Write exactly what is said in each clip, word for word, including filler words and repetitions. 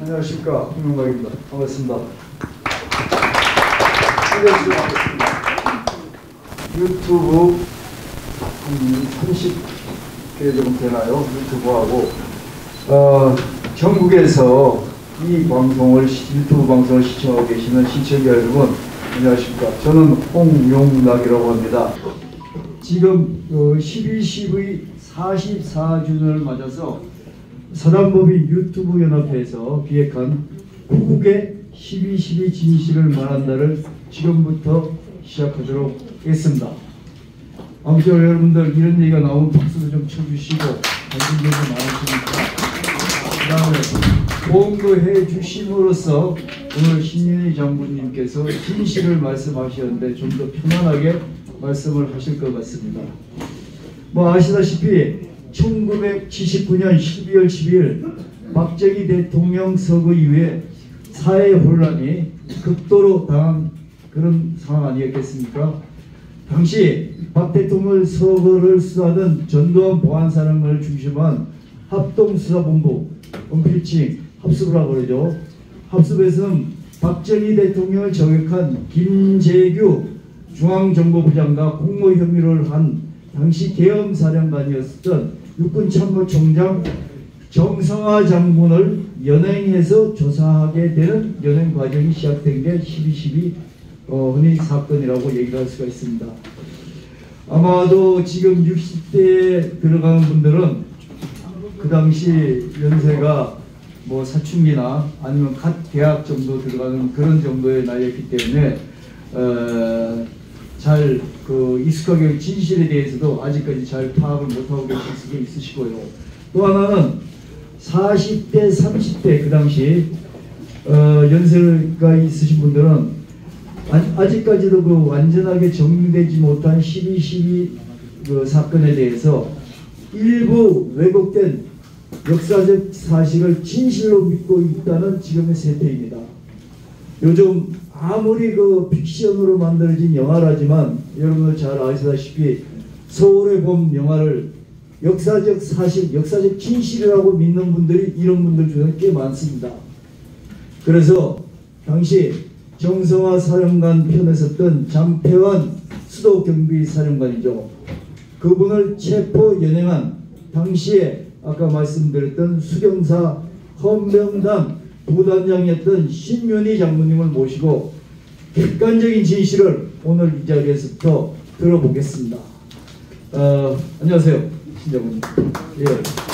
안녕하십니까, 홍명박입니다. 반갑습니다. 유튜브 한 삼십 개 정도 되나요? 유튜브하고 어, 전국에서 이 방송을 유튜브 방송을 시청하고 계시는 시청자 여러분 안녕하십니까. 저는 홍용락이라고 합니다. 지금 어, 십이 십의 사십사 주년을 맞아서 사단법인 유튜브 연합회에서 기획한 구국의 십이 십이 진실을 말한 날을 지금부터 시작하도록 하겠습니다. 아무튼 여러분들 이런 얘기가 나오면 박수도 좀 쳐주시고 관심도 많으시니까 그 다음에 보험도 해주심으로써 오늘 신윤희 장군님께서 진실을 말씀하셨는데 좀 더 편안하게 말씀을 하실 것 같습니다. 뭐 아시다시피 천구백칠십구 년 십이월 십이일 박정희 대통령 서거 이후에 사회 혼란이 극도로 당한 그런 상황 아니었겠습니까? 당시 박 대통령 서거를 수사하던 전두환 보안사령관을 중심한 합동수사본부 은필칭 합수부라고 그러죠. 합수부에서는 박정희 대통령을 저격한 김재규 중앙정보부장과 공모 혐의를 한 당시 계엄사령관이었던 육군참모총장 정성화 장군을 연행해서 조사하게 되는 연행 과정이 시작된 게 십이 십이 어, 흔히 사건이라고 얘기를 할 수가 있습니다. 아마도 지금 육십 대에 들어가는 분들은 그 당시 연세가 뭐 사춘기나 아니면 갓 대학 정도 들어가는 그런 정도의 나이였기 때문에 어, 잘 그 익숙하게 진실에 대해서도 아직까지 잘 파악을 못하고 계실 수도 있으시고요. 또 하나는 사십 대, 삼십 대 그 당시 어, 연세가 있으신 분들은 아, 아직까지도 그 완전하게 정리되지 못한 십이 십이 그 사건에 대해서 일부 왜곡된 역사적 사실을 진실로 믿고 있다는 지금의 세태입니다. 요즘 아무리 그 픽션으로 만들어진 영화라지만 여러분들 잘 아시다시피 서울의 봄 영화를 역사적 사실, 역사적 진실이라고 믿는 분들이 이런 분들 중에 꽤 많습니다. 그래서 당시 정성화 사령관 편에 섰던 장태환 수도경비사령관이죠. 그분을 체포 연행한 당시에 아까 말씀드렸던 수경사 헌병단 부단장이었던 신윤희 장군님을 모시고 객관적인 진실을 오늘 이 자리에서부터 들어보겠습니다. 어, 안녕하세요, 신 장군님. 예.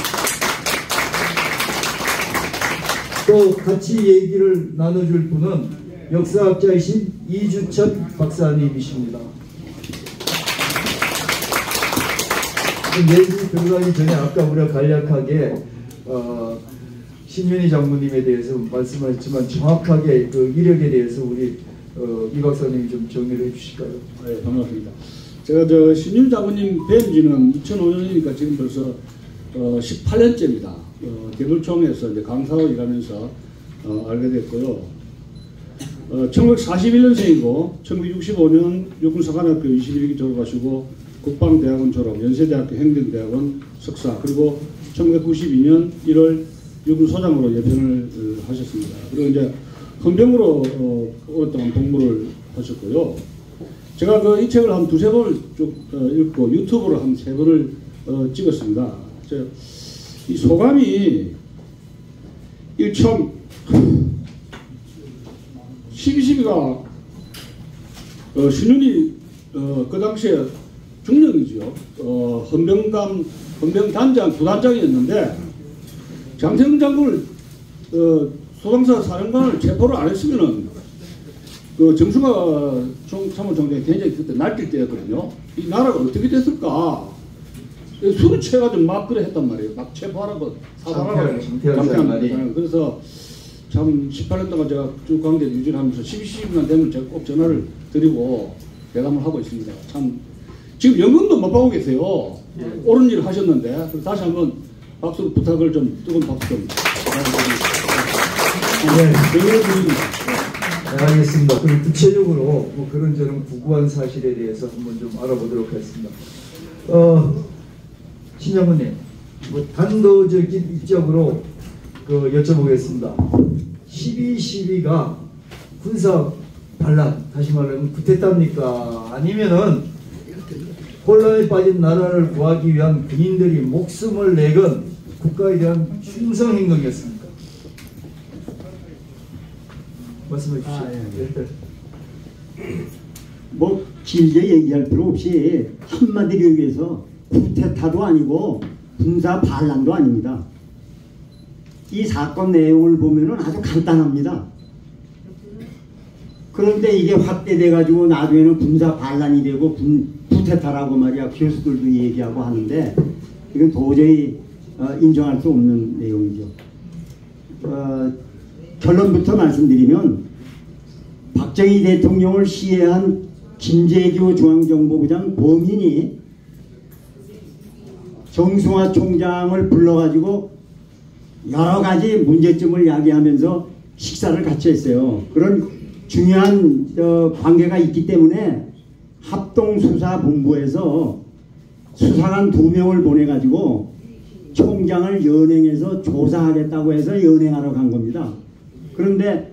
또 같이 얘기를 나눠줄 분은 역사학자이신 이주천 박사님이십니다. 얘기 들어가기 전에 아까 우리가 간략하게 어, 신윤희 장군님에 대해서 말씀하셨지만 정확하게 그 이력에 대해서 우리 어, 이 박사님이 좀 정리를 해주실까요? 네, 반갑습니다. 제가 저 신윤희 장군님 뵌 지는 이천오 년이니까 지금 벌써 어, 십팔 년째입니다. 어, 대물총에서 이제 강사로 일하면서 어, 알게 됐고요. 어, 천구백사십일 년생이고 천구백육십오 년 육군사관학교 이십일 기 졸업하시고 국방대학원 졸업, 연세대학교 행정대학원 석사, 그리고 천구백구십이 년 일월 육군소장으로 예편을 어, 하셨습니다. 그리고 이제 헌병으로 어, 오랫동안 복무를 하셨고요. 제가 그 이 책을 한 두세 번을 쭉 어, 읽고 유튜브로 한 세 번을 어, 찍었습니다. 제, 이 소감이 일참 십이 십이가 어, 신윤희 어, 그 당시에 중령이죠. 어, 헌병단, 헌병단장, 부단장이었는데 장태영 장군을 어, 소방사 사령관을 체포를 안 했으면은 그 정승화 참모총장이 굉장히 그때 날뛸 때였거든요. 이 나라가 어떻게 됐을까? 술을 취해가지고 막 그래 했단 말이에요. 막 체포하라고 사발하라고. 장태영. 그래서 참 십팔 년 동안 제가 쭉 관계를 유지하면서 십이 십이만 되면 제가 꼭 전화를 드리고 대담을 하고 있습니다. 참 지금 연금도 못 받고 계세요. 예. 옳은 일을 하셨는데 다시 한번 박수 부탁을 좀 뜨거운 박수 좀. 네, 네, 알겠습니다. 그럼 구체적으로 뭐 그런 저런 구구한 사실에 대해서 한번 좀 알아보도록 하겠습니다. 어, 신 장군님, 뭐 단도적인 입장으로 그 여쭤보겠습니다. 십이 십이가 군사 반란, 다시 말하면 쿠데타입니까? 아니면은 혼란에 빠진 나라를 구하기 위한 군인들이 목숨을 내건 국가에 대한 충성 행동이었습니까? 말씀해 주시죠. 아, 예. 뭐 길게 얘기할 필요 없이 한마디로 얘기해서 쿠데타도 아니고 군사 반란도 아닙니다. 이 사건 내용을 보면은 아주 간단합니다. 그런데 이게 확대돼 가지고 나중에는 군사 반란이 되고 군, 쿠데타라고 말이야 교수들도 얘기하고 하는데 이건 도저히 어, 인정할 수 없는 내용이죠. 어, 결론부터 말씀드리면 박정희 대통령을 시해한 김재규 중앙정보부장 범인이 정승화 총장을 불러가지고 여러 가지 문제점을 야기하면서 식사를 같이 했어요. 그런 중요한 어, 관계가 있기 때문에 합동수사본부에서 수사관 두 명을 보내가지고 총장을 연행해서 조사하겠다고 해서 연행하러 간 겁니다. 그런데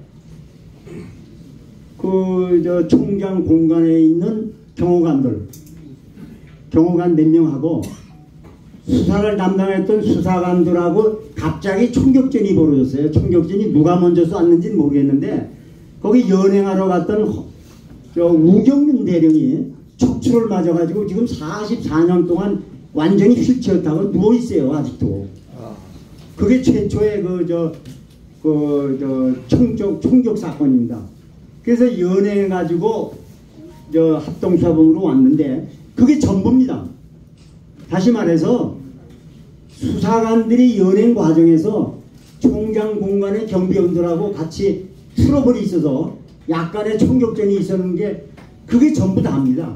그 저 총장 공간에 있는 경호관들, 경호관 몇 명하고 수사를 담당했던 수사관들하고 갑자기 총격전이 벌어졌어요. 총격전이 누가 먼저 쐈는지는 모르겠는데 거기 연행하러 갔던 허, 저 우경윤 대령이 척추를 맞아가지고 지금 사십사 년 동안 완전히 휠체어 타고 누워있어요. 아직도. 그게 최초의 그 저 그 저 총격 총격 사건입니다. 그래서 연행해가지고 저 합동수사본부로 왔는데 그게 전부입니다. 다시 말해서 수사관들이 연행 과정에서 총장 공간의 경비원들하고 같이 트러블이 있어서 약간의 총격전이 있었는 게 그게 전부 다입니다.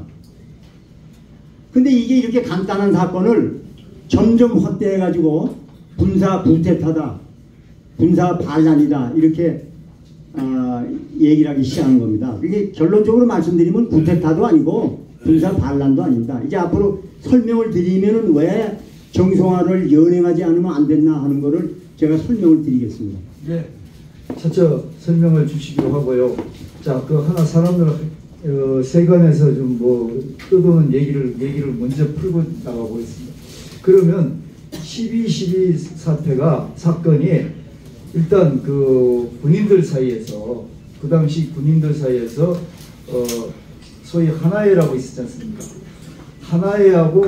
근데 이게 이렇게 간단한 사건을 점점 확대해가지고 군사 쿠데타다, 군사 반란이다 이렇게 어, 얘기를 하기 시작한 겁니다. 이게 결론적으로 말씀드리면 쿠데타도 아니고 군사 반란도 아닙니다. 이제 앞으로 설명을 드리면은 왜 정성화를 연행하지 않으면 안 됐나 하는 거를 제가 설명을 드리겠습니다. 예, 차차 설명을 주시기로 하고요. 자, 그 하나 사람들 어, 세간에서 좀 뭐 뜯어오는 얘기를 얘기를 먼저 풀고 나가보겠습니다. 그러면 십이 십이 사태가 사건이 일단 그 군인들 사이에서 그 당시 군인들 사이에서 어, 소위 하나회라고 있었지 않습니까? 하나회하고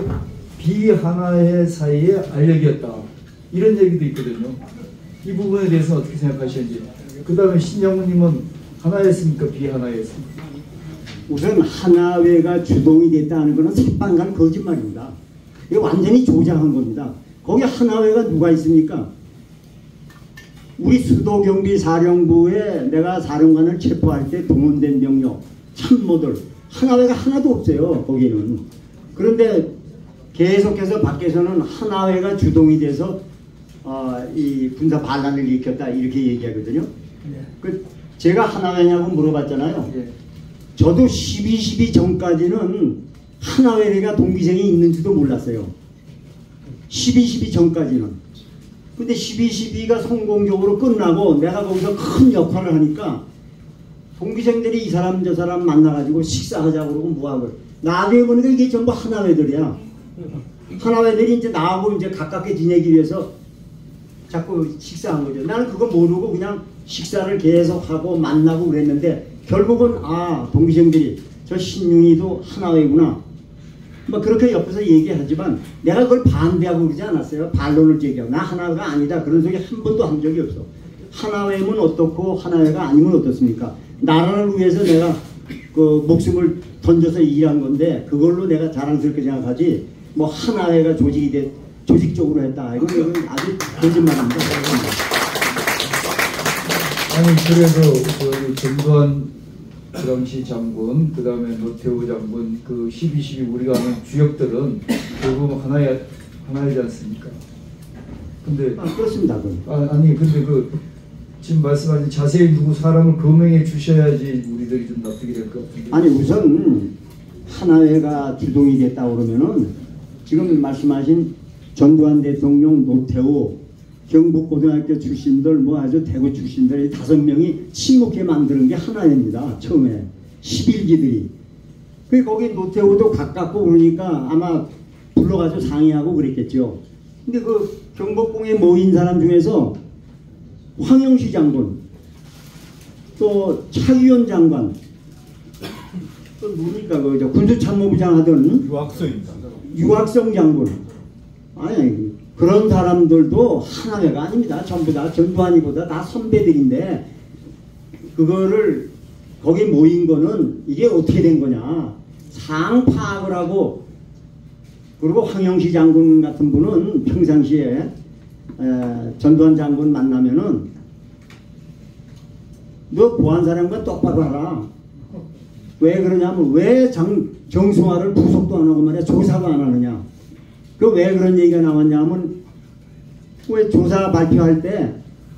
비하나회 사이의 알력이었다. 이런 얘기도 있거든요. 이 부분에 대해서 어떻게 생각하시는지. 그 다음에 신영훈님은 하나였습니까? 비하나였습니까? 우선 하나회가 주동이 됐다는 것은 새빨간 거짓말입니다. 이게 완전히 조작한 겁니다. 거기 하나회가 누가 있습니까? 우리 수도경비사령부에 내가 사령관을 체포할 때 동원된 병력, 참모들 하나회가 하나도 없어요. 거기는. 그런데 계속해서 밖에서는 하나회가 주동이 돼서 어, 이 군사 반란을 일으켰다 이렇게 얘기하거든요. 예. 그 제가 하나회냐고 물어봤잖아요. 예. 저도 십이 십이 전까지는 하나회가 동기생이 있는지도 몰랐어요. 십이 십이 전까지는. 근데 십이 십이가 성공적으로 끝나고 내가 거기서 큰 역할을 하니까 동기생들이 이 사람 저 사람 만나가지고 식사하자고 그러고 뭐하고 나중에 보니까 이게 전부 하나회들이야. 하나회들이 이제 나하고 이제 가깝게 지내기 위해서 자꾸 식사한 거죠. 나는 그거 모르고 그냥 식사를 계속하고 만나고 그랬는데 결국은 아 동기생들이 저 신윤이도 하나회구나 뭐 그렇게 옆에서 얘기하지만 내가 그걸 반대하고 그러지 않았어요. 반론을 제기하고 나 하나가 아니다 그런 소리 한 번도 한 적이 없어. 하나회면 어떻고 하나회가 아니면 어떻습니까? 나라를 위해서 내가 그 목숨을 던져서 일한 건데 그걸로 내가 자랑스럽게 생각하지 뭐 하나회가 조직이 돼 조직적으로 했다 이건, 이건 아주 거짓말입니다. 아니 그래서 그 전두환 그 당시 장군, 그 다음에 노태우 장군, 그 십이 십이 우리가 아는 주역들은 결국 하나의 하나이지 않습니까? 근데 아, 그렇습니다. 아, 아니 근데 그 지금 말씀하신 자세히 누구 사람을 거명해 주셔야지 우리들이 좀 납득이 될 것 같은데. 아니 우선 하나회가 주동이 됐다 그러면은 지금 말씀하신 전두환 대통령, 노태우, 경북고등학교 출신들 뭐 아주 대구 출신들이 다섯 명이 친목회 만드는 게 하나입니다. 처음에 십일기들이. 그 거기 노태우도 가깝고 그러니까 아마 불러가지고 상의하고 그랬겠죠. 근데 그 경복궁에 모인 사람 중에서 황영시 장군, 또 차유현 장관, 또 누굽니까 그 저 군수참모부장 하던 유학서입니다. 유학성 장군, 아니 그런 사람들도 하나회가 아닙니다. 전부 다 전두환이보다 다 선배들인데 그거를 거기 모인 거는 이게 어떻게 된 거냐 상 파악을 하고, 그리고 황영시 장군 같은 분은 평상시에 에, 전두환 장군 만나면은 너 보안사령관 똑바로 하라. 왜 그러냐면 왜 장, 정승화를 구속도 안 하고 말이야 조사도 안 하느냐. 그 왜 그런 얘기가 나왔냐면 왜 조사 발표할 때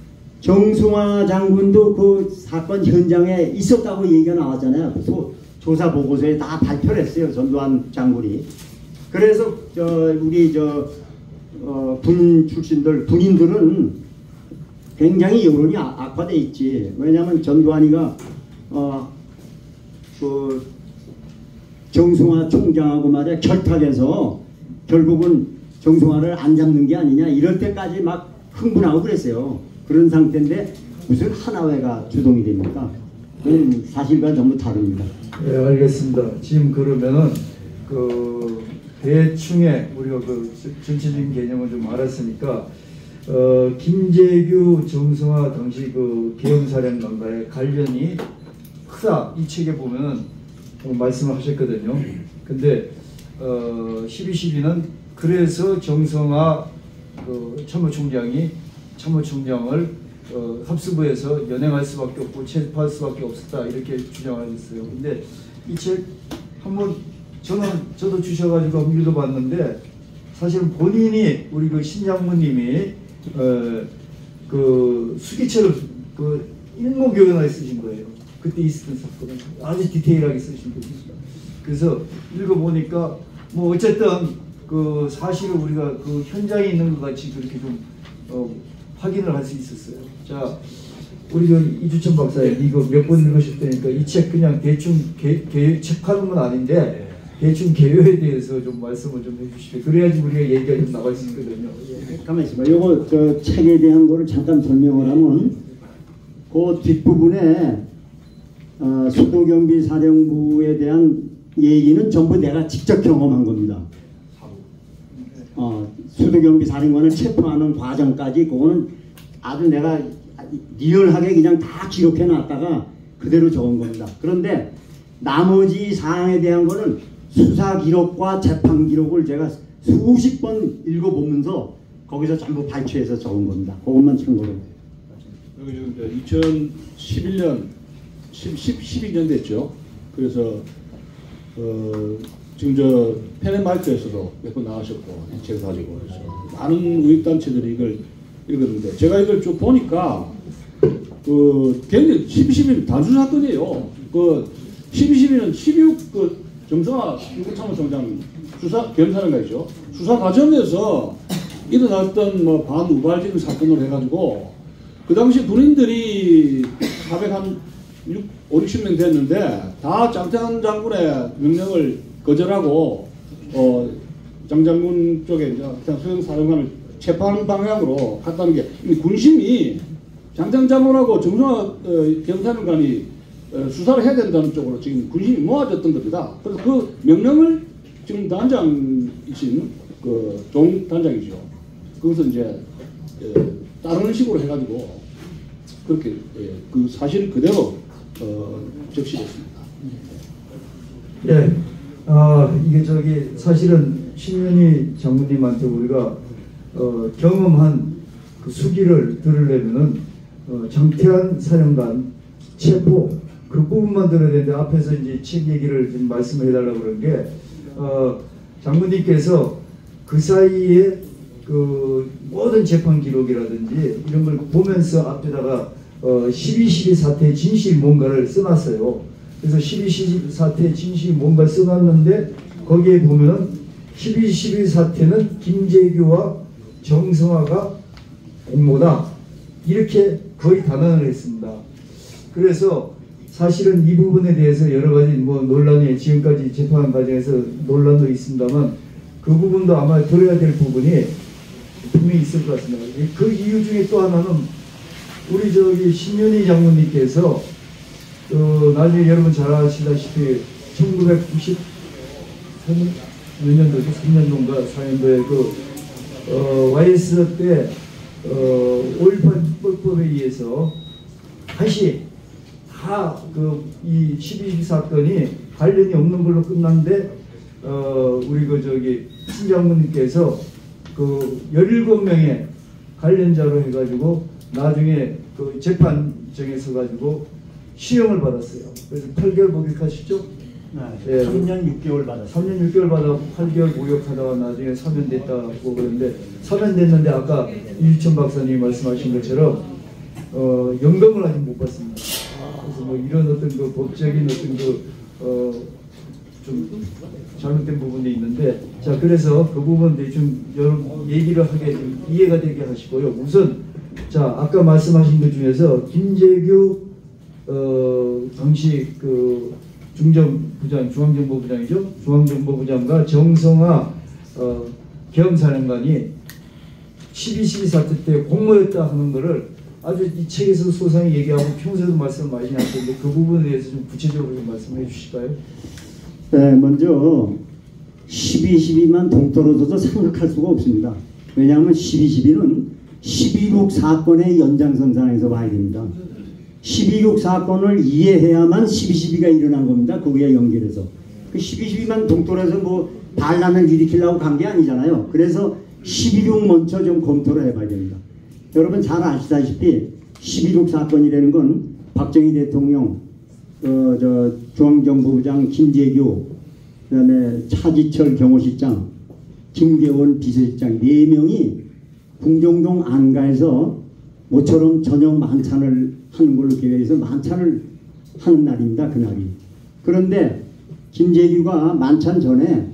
정승화 장군도 그 사건 현장에 있었다고 얘기가 나왔잖아요. 소, 조사 보고서에 다 발표를 했어요. 전두환 장군이. 그래서 저 우리 저 어, 군 출신들 군인들은 굉장히 여론이 아, 악화돼 있지. 왜냐하면 전두환이가 어, 그 정승화 총장하고 말이야 결탁해서 결국은 정승화를 안 잡는 게 아니냐 이럴 때까지 막 흥분하고 그랬어요. 그런 상태인데 무슨 하나회가 주동이 됩니까? 그건 사실과 너무 다릅니다. 네, 알겠습니다. 지금 그러면은 그 대충의 우리가 그 전체적인 개념을 좀 알았으니까 어, 김재규 정승화 당시 그 계엄사령관과의 관련이 크다 이 책에 보면은 말씀을 하셨거든요. 근데 어, 십이 십이는 그래서 정승화 그 참모총장이 참모총장을 어, 합수부에서 연행할 수밖에 없고 체포할 수밖에 없었다 이렇게 주장하셨어요. 근데 이 책 한번 저는 저도 주셔가지고 한번 읽어봤는데 사실은 본인이 우리 그 신장모님이 어, 그 수기체를 그 일목요연하게 쓰신 거예요. 그때 있었던 사건을 아주 디테일하게 쓰신 거죠. 그래서 읽어보니까 뭐 어쨌든 그 사실을 우리가 그 현장에 있는 것 같이 그렇게 좀 어, 확인을 할 수 있었어요. 자, 우리 저 이주천 박사님 이거 몇 번 읽으셨다니까 이 책 그냥 대충 개, 개, 책하는 건 아닌데 대충 개요에 대해서 좀 말씀을 좀 해주시죠. 그래야지 우리가 얘기가 좀 나갈 수 있거든요. 예. 가만히 있어봐. 요거 저 책에 대한 거를 잠깐 설명을 하면 그 뒷부분에 어, 수도경비 사령부에 대한 얘기는 전부 내가 직접 경험한 겁니다. 어, 수도경비 사령관을 체포하는 과정까지 그거는 아주 내가 리얼하게 그냥 다 기록해 놨다가 그대로 적은 겁니다. 그런데 나머지 사항에 대한 거는 수사 기록과 재판 기록을 제가 수십 번 읽어보면서 거기서 전부 발췌해서 적은 겁니다. 그것만 참고로. 여기 지금 이천십일 년, 십이 년 됐죠. 그래서 어, 지금 저 페네마이크에서도 몇 번 나가셨고 이 책 가지고 그래서 많은 우익단체들이 이걸 읽었는데 제가 이걸 쭉 보니까 그 굉장히 십이 십이 단순 사건이에요. 그 십이 십이는 십육 그 정승화 중국참모총장 수사 계엄사령관이죠. 수사 과정에서 일어났던 뭐 반우발적인 사건으로 해가지고 그 당시 군인들이 사백 한 오, 육십 명 됐는데 다 장태환 장군의 명령을 거절하고 어, 장 장군 쪽에 이제 그냥 수행사령관을 체포하는 방향으로 갔다는 게 군심이 장장 장군하고 정승화 어, 계엄사령관이 어, 수사를 해야 된다는 쪽으로 지금 군심이 모아졌던 겁니다. 그래서 그 명령을 지금 단장이신 그 종 단장이죠. 거기서 이제 어, 다른 식으로 해가지고 그렇게 예, 그 사실 그대로 어, 적시됐습니다. 예, 아 이게 저기 사실은 신윤희 장군님한테 우리가 어, 경험한 그 수기를 들으려면은 어, 장태환 사령관 체포 그 부분만 들어야 되는데 앞에서 이제 책 얘기를 좀 말씀해 달라고 그런 게 어, 장군님께서 그 사이에 그 모든 재판 기록이라든지 이런 걸 보면서 앞에다가 어, 십이 십이 사태의 진실이 뭔가를 써놨어요. 그래서 십이 십이 사태의 진실이 뭔가를 써놨는데 거기에 보면 십이 십이 사태는 김재규와 정승화가 공모다 이렇게 거의 단언을 했습니다. 그래서 사실은 이 부분에 대해서 여러 가지 뭐 논란이 지금까지 재판 과정에서 논란도 있습니다만 그 부분도 아마 들어야 될 부분이 분명히 있을 것 같습니다. 그 이유 중에 또 하나는 우리 저기 신윤희 장모님께서 어, 나중에 여러분 잘 아시다시피 천구백구십삼 몇 년도죠? 삼 년도인가 사 년도에 그 어, 와이에스 때 어, 오일팔 특별법에 의해서 다시 다 그 이 십이 십이 사건이 관련이 없는 걸로 끝났는데 어, 우리 그 저기 신 장모님께서 그 열일곱 명의 관련자로 해가지고 나중에 그 재판정에 서가지고 시형을 받았어요. 그래서 팔 개월 복역하시죠? 네, 예. 삼 년 육 개월 받았어요. 삼 년 육 개월 받아고 팔 개월 복역하다가 나중에 사면됐다고 그러는데 사면됐는데 아까 이유천 박사님이 말씀하신 것처럼 어, 연금을 아직 못 받습니다. 그래서 뭐 이런 어떤 그 법적인 어떤 그 어, 좀 잘못된 부분이 있는데 자 그래서 그 부분들이 좀 여러 얘기를 하게 좀 이해가 되게 하시고요. 우선 자 아까 말씀하신 것 중에서 김재규 어, 당시 그 중정부장 중앙정보부장이죠. 중앙정보부장과 정성화 어, 계엄사령관이 십이 십이 사태 때 공모였다 하는 것을 아주 이 책에서 소상히 얘기하고 평소에도 말씀 많이 하셨는데 그 부분에 대해서 좀 구체적으로 좀 말씀해 주실까요? 네, 먼저 십이 십이만 동떨어져서 생각할 수가 없습니다. 왜냐하면 십이 십이는 십이육 사건의 연장선상에서 봐야 됩니다. 십이육 사건을 이해해야만 십이 십이가 일어난 겁니다. 거기에 연결해서. 그 십이 십이만 동떨어져서 뭐 반란을 일으키려고 간 게 아니잖아요. 그래서 십이육 먼저 좀 검토를 해봐야 됩니다. 여러분 잘 아시다시피 십이육 사건이라는 건 박정희 대통령, 어, 저 중앙정보부장 김재규, 그 다음에 차지철 경호실장, 김계원 비서실장 네 명이 궁정동 안가에서 모처럼 저녁 만찬을 하는 걸로 계획해서 만찬을 하는 날입니다. 그날이. 그런데 김재규가 만찬 전에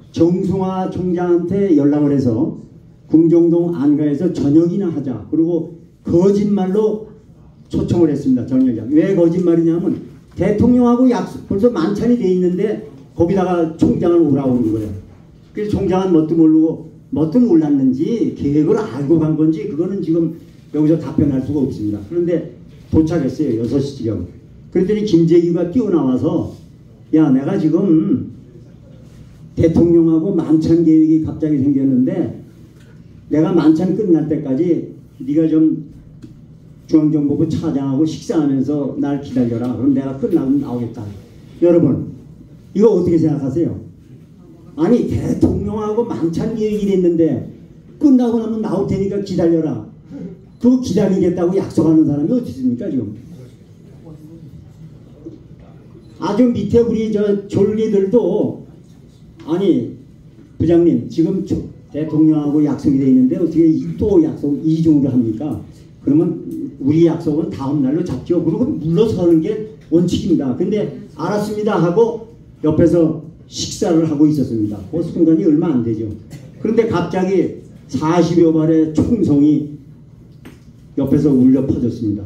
정승화 총장한테 연락을 해서 궁정동 안가에서 저녁이나 하자. 그리고 거짓말로 초청을 했습니다. 저녁이야. 왜 거짓말이냐면 대통령하고 약속 벌써 만찬이 돼 있는데 거기다가 총장을 오라고 한 거예요. 그래서 총장은 뭣도 모르고 뭣도 몰랐는지 계획을 알고 간 건지 그거는 지금 여기서 답변할 수가 없습니다. 그런데 도착했어요. 여섯 시경. 그랬더니 김재규가 뛰어나와서 야 내가 지금 대통령하고 만찬 계획이 갑자기 생겼는데 내가 만찬 끝날 때까지 네가 좀 중앙정보부 차장하고 식사하면서 날 기다려라. 그럼 내가 끝나면 나오겠다. 여러분 이거 어떻게 생각하세요? 아니 대통령하고 만찬 계획이 됐는데 끝나고 나면 나올 테니까 기다려라. 그거 기다리겠다고 약속하는 사람이 어디 있습니까 지금? 아주 밑에 우리 저 졸리들도 아니 부장님 지금 대통령하고 약속이 돼 있는데 어떻게 또 약속 이중으로 합니까? 그러면 우리 약속은 다음 날로 잡죠. 그리고 물러서는 게 원칙입니다. 근데 알았습니다 하고 옆에서 식사를 하고 있었습니다. 그 순간이 얼마 안 되죠. 그런데 갑자기 사십여 발의 총성이 옆에서 울려 퍼졌습니다.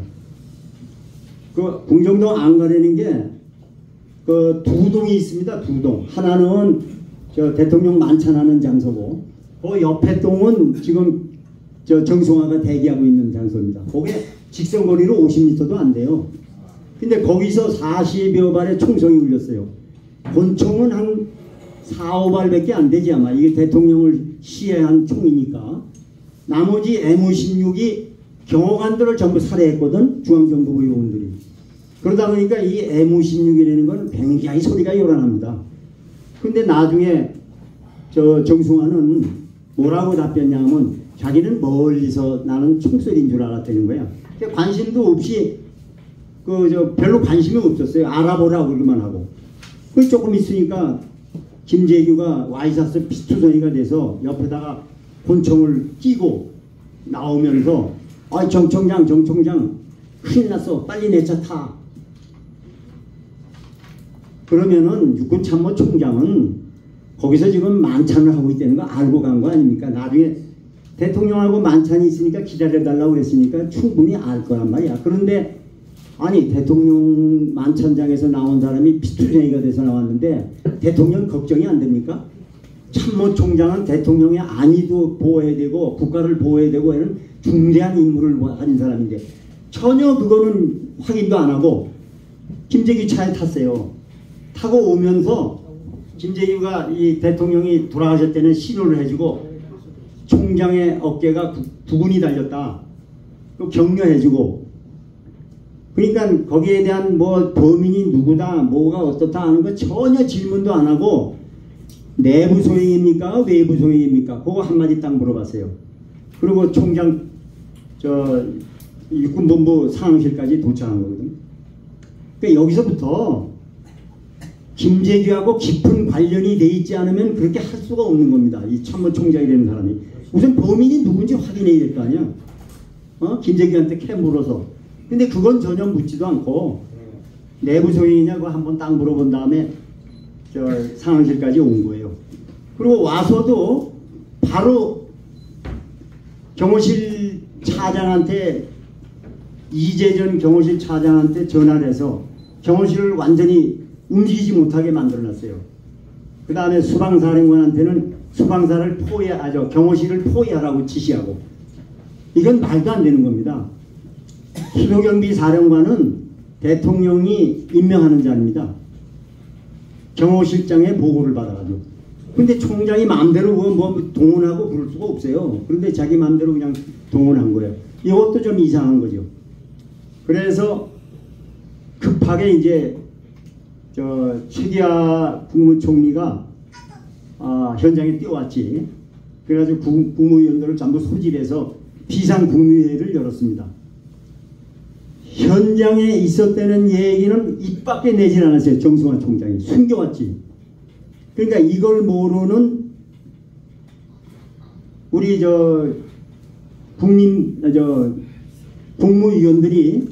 그 궁정동 안가라는 게 그 두 동이 있습니다. 두 동. 하나는 저 대통령 만찬하는 장소고, 그 옆에 동은 지금 저 정승화가 대기하고 있는 장소입니다. 거기에 직선거리로 오십 미터도 안 돼요. 근데 거기서 사십여 발의 총성이 울렸어요. 권총은 한 사, 오 발밖에 안 되지 아마. 이게 대통령을 시해한 총이니까. 나머지 엠 오십육이 경호관들을 전부 살해했거든. 중앙정보부 요원들이. 그러다 보니까 이 엠 오십육이라는 건 굉장히 소리가 요란합니다. 근데 나중에 저 정승화는 뭐라고 답변냐면 자기는 멀리서 나는 총소리인 줄 알았다는 거야. 관심도 없이 그 저 별로 관심이 없었어요. 알아보라고 그러기만 하고. 그 조금 있으니까 김재규가 와이셔츠 피투성이가 돼서 옆에다가 권총을 끼고 나오면서 아 정총장 정총장 큰일 났어 빨리 내 차 타. 그러면은 육군참모 총장은 거기서 지금 만찬을 하고 있다는 거 알고 간 거 아닙니까? 나중에 대통령하고 만찬이 있으니까 기다려달라고 그랬으니까 충분히 알 거란 말이야. 그런데 아니 대통령 만찬장에서 나온 사람이 피투쟁이가 돼서 나왔는데 대통령 걱정이 안 됩니까? 참모총장은 대통령의 안위도 보호해야 되고 국가를 보호해야 되고 이런 중대한 임무를 가진 사람인데 전혀 그거는 확인도 안 하고 김재규 차에 탔어요. 타고 오면서 김재규가 이 대통령이 돌아가실 때는 신호를 해주고 총장의 어깨가 부, 부근이 달렸다. 또 격려해주고 그러니까 거기에 대한 뭐 범인이 누구다 뭐가 어떻다 하는 거 전혀 질문도 안 하고 내부 소행입니까 외부 소행입니까 그거 한마디 딱 물어봤어요. 그리고 총장 저 육군본부 상황실까지 도착한 거거든요. 그러니까 여기서부터 김재규하고 깊은 관련이 돼 있지 않으면 그렇게 할 수가 없는 겁니다. 이 참모총장이라는 사람이 우선 범인이 누군지 확인해야 될 거 아니야. 어? 김재규한테 캐 물어서. 근데 그건 전혀 묻지도 않고 내부 소행이냐고 한번 딱 물어본 다음에 저 상황실까지 온 거예요. 그리고 와서도 바로 경호실 차장한테 이재전 경호실 차장한테 전화를 해서 경호실을 완전히 움직이지 못하게 만들어놨어요. 그 다음에 수방사령관한테는 수방사를 포위하죠. 경호실을 포위하라고 지시하고. 이건 말도 안 되는 겁니다. 수도경비 사령관은 대통령이 임명하는 자입니다. 경호실장의 보고를 받아가지고. 근데 총장이 마음대로 뭐 동원하고 그럴 수가 없어요. 그런데 자기 마음대로 그냥 동원한 거예요. 이것도 좀 이상한 거죠. 그래서 급하게 이제 저 최기하 국무총리가 아, 현장에 뛰어왔지. 그래가지고 국, 국무위원들을 전부 소집해서 비상국무회의를 열었습니다. 현장에 있었다는 얘기는 입 밖에 내질 않았어요. 정승환 총장이 숨겨왔지. 그러니까 이걸 모르는 우리 저 국민 저 국무위원들이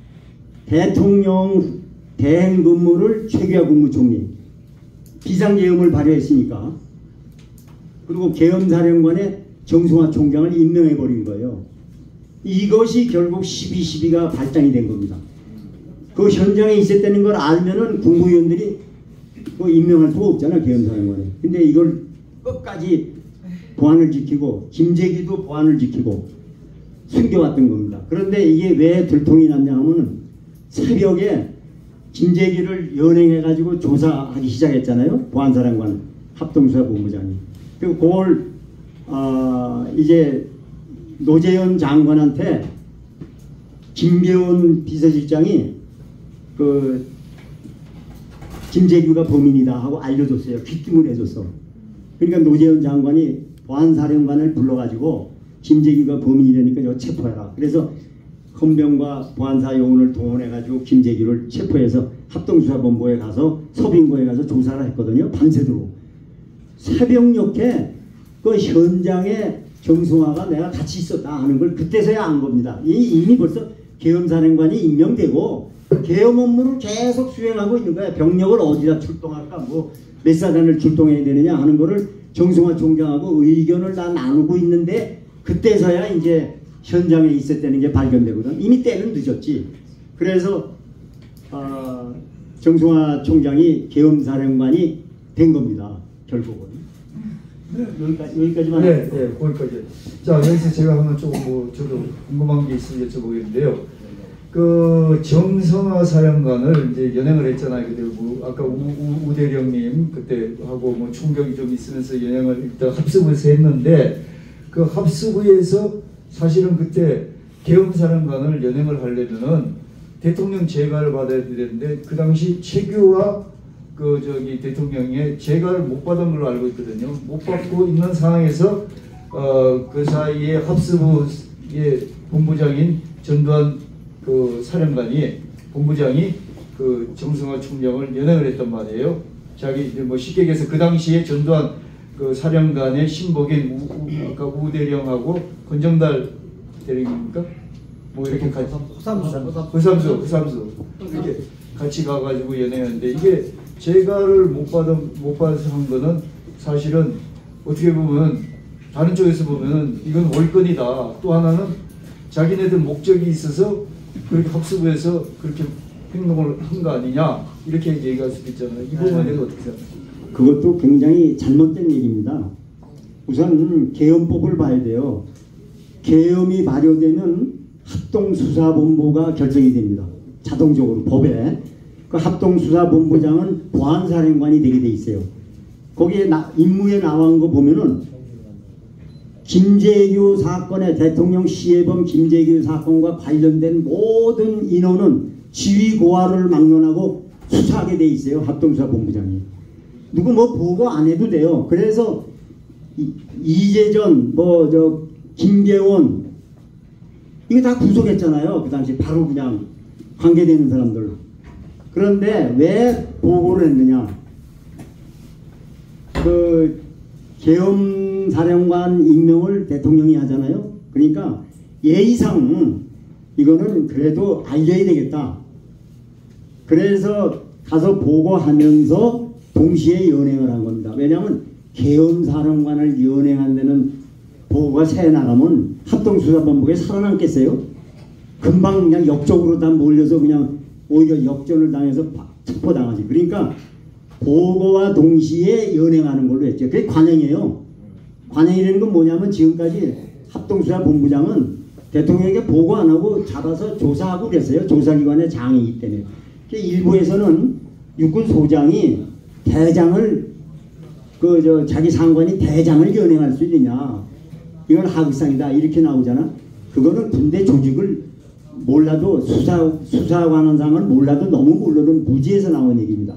대통령 대행 근무를 최기하 국무총리 비상계엄을 발효했으니까 그리고 계엄사령관에 정승화 총장을 임명해버린 거예요. 이것이 결국 십이 십이가 발단이 된 겁니다. 그 현장에 있었다는 걸 알면은 국무위원들이 그 임명할 수가 없잖아, 계엄사령관에. 근데 이걸 끝까지 보안을 지키고 김재규도 보안을 지키고 숨겨왔던 겁니다. 그런데 이게 왜 들통이 났냐 하면은 새벽에 김재규를 연행해가지고 조사하기 시작했잖아요. 보안사령관 합동수사본부장이. 그리고 그걸 어, 이제 노재현 장관한테 김계원 비서실장이 그 김재규가 범인이다 하고 알려줬어요. 귀띔을 해줬어. 그러니까 노재현 장관이 보안사령관을 불러가지고 김재규가 범인이라니까 저 체포해라. 그래서 헌병과 보안사 요원을 동원해가지고 김재규를 체포해서 합동수사본부에 가서 서빙고에 가서 조사를 했거든요. 밤새도록. 새벽녘에 그 현장에 정승화가 내가 같이 있었다 하는 걸 그때서야 안 겁니다. 이미 벌써 계엄사령관이 임명되고 계엄 업무를 계속 수행하고 있는 거야. 병력을 어디다 출동할까 뭐 몇 사단을 출동해야 되느냐 하는 거를 정승화 총장하고 의견을 다 나누고 있는데 그때서야 이제 현장에 있었다는 게 발견되거든. 이미 때는 늦었지. 그래서 어, 정승화 총장이 계엄사령관이 된 겁니다. 결국은. 네, 여기까지, 여기까지만. 네, 네, 거기까지. 자, 여기서 제가 한번 조금 뭐 저도 궁금한 게 있으면 여쭤보겠는데요. 그 정성화 사령관을 이제 연행을 했잖아요. 그때 뭐 아까 우, 우, 우대령님 그때 하고 뭐 충격이 좀 있으면서 연행을 일단 합수부에서 했는데 그 합수부에서 사실은 그때 계엄사령관을 연행을 하려면은 대통령 재가를 받아야 되는데 그 당시 최규하 그 저기 대통령의 재가를 못 받은 걸로 알고 있거든요. 못 받고 있는 상황에서 어 그 사이에 합수부의 본부장인 전두환 그 사령관이 본부장이 그 정승화 총장을 연행을 했단 말이에요. 자기 이제 뭐 쉽게 얘기해서 그 당시에 전두환 그 사령관의 신복인 우, 우, 아까 우대령하고 권정달 대령입니까? 뭐 이렇게 같이 허삼수 허삼수 허삼수 이렇게 같이 가가지고 연행했는데 이게 재가를 못 받은 못 받아서 한 거는 사실은 어떻게 보면 다른 쪽에서 보면은 이건 월권이다. 또 하나는 자기네들 목적이 있어서 그렇게 합수부에서 그렇게 행동을 한 거 아니냐 이렇게 얘기할 수도 있잖아요. 이 부분에 대해서 어떻게 생각하세요? 그것도 굉장히 잘못된 얘기입니다. 우선 계엄법을 봐야 돼요. 계엄이 발효되면 합동수사본부가 결정이 됩니다. 자동적으로 법에. 그 합동수사본부장은 보안사령관이 되게 돼 있어요. 거기에 나, 임무에 나온 거 보면은 김재규 사건의 대통령 시해범 김재규 사건과 관련된 모든 인원은 지휘 고하를 막론하고 수사하게 돼 있어요. 합동수사본부장이. 누구 뭐 보고 안 해도 돼요. 그래서 이, 이재전, 뭐 저 김계원 이거 다 구속했잖아요. 그 당시 바로 그냥 관계되는 사람들. 그런데 왜 보고를 했느냐? 그 계엄사령관 임명을 대통령이 하잖아요. 그러니까 예의상 이거는 그래도 알려야 되겠다. 그래서 가서 보고하면서 동시에 연행을 한 겁니다. 왜냐하면 계엄사령관을 연행한 데는 보고가 새 나가면 합동수사본부에 살아남겠어요? 금방 그냥 역적으로 다 몰려서 그냥 오히려 역전을 당해서 체포당하지. 그러니까 보고와 동시에 연행하는 걸로 했죠. 그게 관행이에요. 관행이라는 건 뭐냐면 지금까지 합동수사본부장은 대통령에게 보고 안 하고 잡아서 조사하고 그랬어요. 조사기관의 장이기 때문에. 일부에서는 육군소장이 대장을 그 저 자기 상관이 대장을 연행할 수 있느냐. 이건 하극상이다. 이렇게 나오잖아. 그거는 군대 조직을 몰라도 수사, 수사관원상을 몰라도 너무 모르는 무지에서 나온 얘기입니다.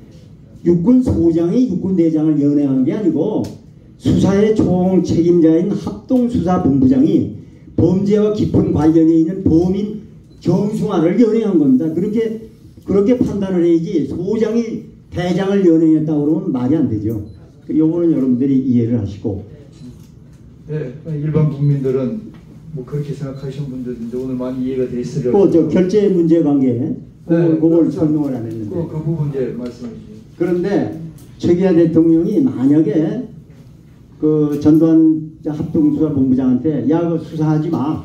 육군소장이 육군대장을 연행한 게 아니고 수사의 총 책임자인 합동수사본부장이 범죄와 깊은 관련이 있는 범인 정승화를 연행한 겁니다. 그렇게 그렇게 판단을 해야지 소장이 대장을 연행했다고 그러면 말이 안 되죠. 요거는 여러분들이 이해를 하시고. 네, 일반 국민들은 뭐 그렇게 생각하시는 분들인데 오늘 많이 이해가 돼 있으려고. 그 저 결제 문제 관계 그걸, 네, 그걸 그, 설명을 안 했는데. 그, 그 부분 이제 말씀해 주시죠. 그런데 최기하 대통령이 만약에 그 전두환 합동수사본부장한테 야, 그 수사하지 마.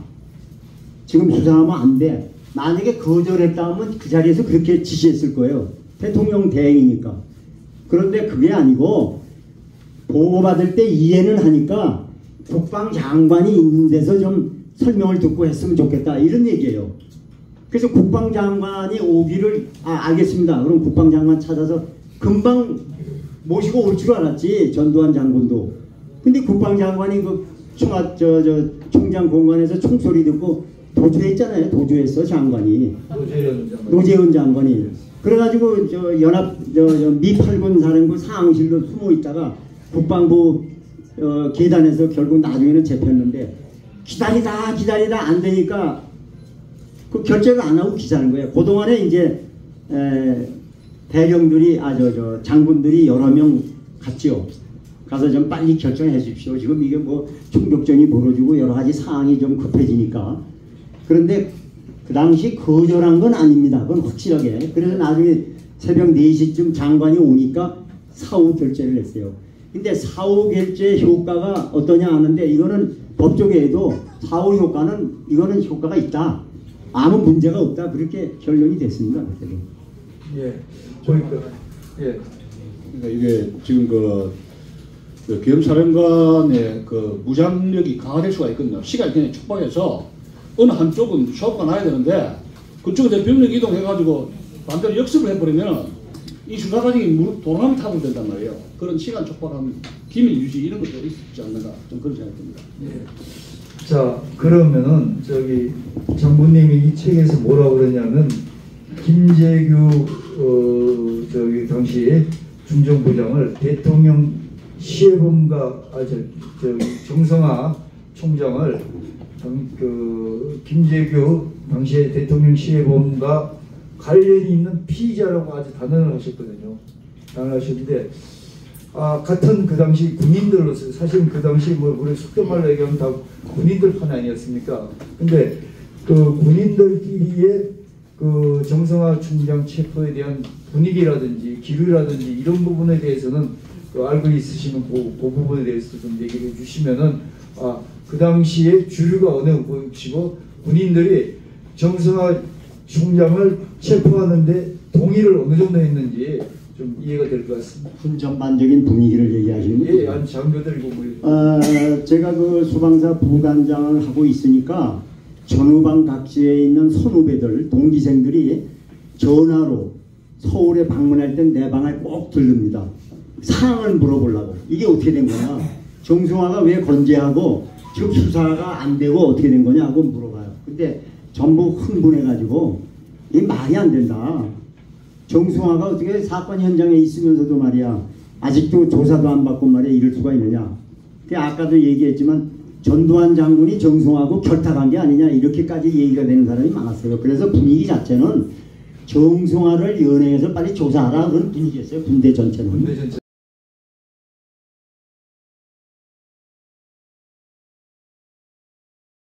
지금 수사하면 안 돼. 만약에 거절했다 하면 그 자리에서 그렇게 지시했을 거예요. 대통령 대행이니까. 그런데 그게 아니고 보고받을 때 이해는 하니까 국방장관이 있는 데서 좀 설명을 듣고 했으면 좋겠다. 이런 얘기예요. 그래서 국방장관이 오기를 아 알겠습니다. 그럼 국방장관 찾아서 금방 모시고 올 줄 알았지. 전두환 장군도. 근데 국방장관이 그 총아 저 저 총장 공간에서 총소리 듣고 도주했잖아요. 도주했어 장관이. 노재현 장관. 노재현 장관이. 그래가지고 저 연합 저, 저 미팔군 사령부 상실로 숨어 있다가 국방부 어, 계단에서 결국 나중에는 잡혔는데 기다리다 기다리다 안 되니까 그 결제를 안 하고 기사는 거예요. 그동안에 이제 에, 대령들이 아 저 저 장군들이 여러 명 갔죠. 가서 좀 빨리 결정해 주십시오. 지금 이게 뭐 총격전이 벌어지고 여러 가지 상황이 좀 급해지니까. 그런데 그 당시 거절한 건 아닙니다. 그건 확실하게. 그래서 나중에 새벽 네 시쯤 장관이 오니까 사후 결제를 했어요. 근데 사후 결제 효과가 어떠냐 하는데 이거는 법조계에도 사후 효과는 이거는 효과가 있다. 아무 문제가 없다. 그렇게 결론이 됐습니다. 그때도. 예. 보니까 예. 그러니까 이게 지금 그, 그 계엄사령관의 그 무장력이 강화될 수가 있거든요. 시간이 그냥 촉박해서 어느 한쪽은 쇼가 나야 되는데 그쪽에 병력 이동해가지고 반대로 역습을 해버리면 이 수사 과정이 무릎 도랑이 타고 된단 말이에요. 그런 시간 촉박함, 기밀 유지 이런 것도 있지 않는가 좀 그런 생각이 듭니다. 예. 자 그러면은 저기 장군님이 이 책에서 뭐라고 그러냐면 김재규 어 저기 당시 중정부장을 대통령 시해범과 아저 저기 정성화 총장을 당, 그 김재규 당시에 대통령 시해범과 관련이 있는 피의자라고 아주 단언을 하셨거든요. 단언을 하셨는데 아, 같은 그 당시 군인들로서 사실은 그 당시 뭐 우리 속된 말로 얘기하면 다 군인들 편 아니었습니까? 근데 그 군인들끼리의 그 정성화 총장 체포에 대한 분위기라든지 기류라든지 이런 부분에 대해서는 그 알고 있으시는 그, 그 부분에 대해서 좀 얘기를 해주시면은 아, 그 당시에 주류가 어느 곳이고 군인들이 정승화 중장을 체포하는데 동의를 어느 정도 했는지 좀 이해가 될 것 같습니다. 훈전반적인 분위기를 얘기하시는 예, 한 장교들이고 뭐. 어, 제가 그 수방사 부관장을 하고 있으니까 전후방 각지에 있는 선후배들, 동기생들이 전화로 서울에 방문할 땐 내 방에 꼭 들릅니다. 상황을 물어보려고. 이게 어떻게 된 거냐? 정승화가 왜 건재하고 지금 수사가 안 되고 어떻게 된 거냐 하고 물어봐요. 근데 전부 흥분해가지고 이게 말이 안 된다. 정승화가 어떻게 사건 현장에 있으면서도 말이야 아직도 조사도 안 받고 말이야 이럴 수가 있느냐. 그 아까도 얘기했지만 전두환 장군이 정승화하고 결탁한 게 아니냐 이렇게까지 얘기가 되는 사람이 많았어요. 그래서 분위기 자체는 정승화를 연행해서 빨리 조사하라 그런 분위기였어요. 군대 전체는. 군대 전체.